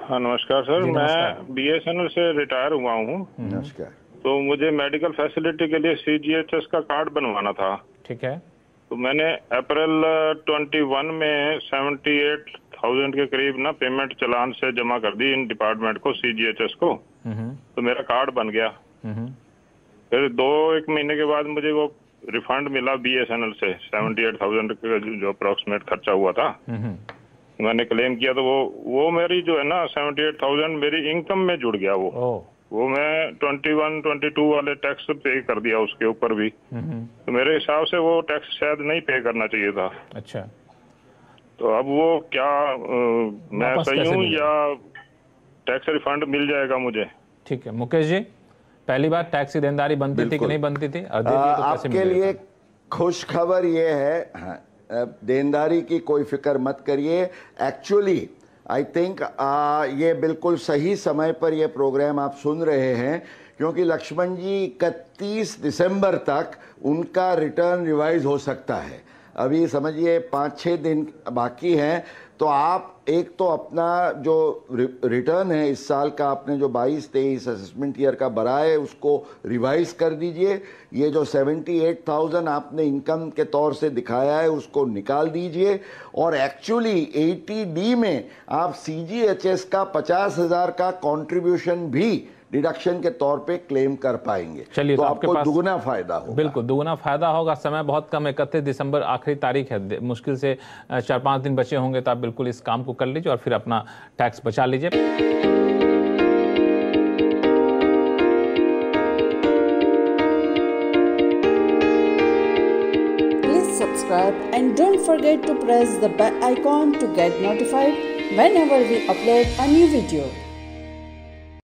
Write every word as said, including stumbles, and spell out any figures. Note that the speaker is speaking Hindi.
हाँ नमस्कार सर, मैं बीएसएनएल से रिटायर हुआ हूँ। नमस्कार। तो मुझे मेडिकल फैसिलिटी के लिए सीजीएचएस का कार्ड बनवाना था। ठीक है। तो मैंने अप्रैल इक्कीस में अठहत्तर हज़ार के करीब ना पेमेंट चालान से जमा कर दी इन डिपार्टमेंट को, सीजीएचएस को। तो मेरा कार्ड बन गया। फिर दो एक महीने के बाद मुझे वो रिफंड मिला बीएसएनएल से अठहत्तर हज़ार का जो अप्रोक्सीमेट खर्चा हुआ था। मैंने क्लेम किया तो वो वो मेरी जो है ना अठहत्तर हज़ार मेरी इनकम में जुड़ गया। वो ओ। वो मैं इक्कीस, बाईस वाले टैक्स पे कर दिया उसके ऊपर भी। तो मेरे हिसाब से वो टैक्स शायद नहीं पे करना चाहिए था। अच्छा, तो अब वो क्या आ, मैं सही हूँ या टैक्स रिफंड मिल जाएगा मुझे? ठीक है मुकेश जी, पहली बार टैक्स की देनदारी बनती थी कि नहीं बनती थी? आ, तो आपके लिए खुश खबर ये है, हाँ, देनदारी की कोई फिक्र मत करिए। एक्चुअली आई थिंक ये बिल्कुल सही समय पर ये प्रोग्राम आप सुन रहे हैं, क्योंकि लक्ष्मण जी इकतीस दिसंबर तक उनका रिटर्न रिवाइज हो सकता है। अभी समझिए पाँच छः दिन बाकी हैं। तो आप एक तो अपना जो रिटर्न है इस साल का, आपने जो बाईस तेईस असेसमेंट ईयर का भरा है उसको रिवाइज कर दीजिए। ये जो अठहत्तर हज़ार आपने इनकम के तौर से दिखाया है उसको निकाल दीजिए। और एक्चुअली अस्सी डी में आप सीजीएचएस का पचास हज़ार का कंट्रीब्यूशन भी डिडक्शन के तौर पे क्लेम कर पाएंगे। चलिए, तो, तो आपको दुगना फायदा होगा। बिल्कुल दुगना फायदा होगा। समय बहुत कम है, इकतीस दिसंबर आखिरी तारीख है, मुश्किल से चार पांच दिन बचे होंगे। तो आप बिल्कुल इस काम को कर लीजिए और फिर अपना टैक्स बचा लीजिए। Please subscribe and don't forget to press the bell icon to get notified whenever we upload a new video.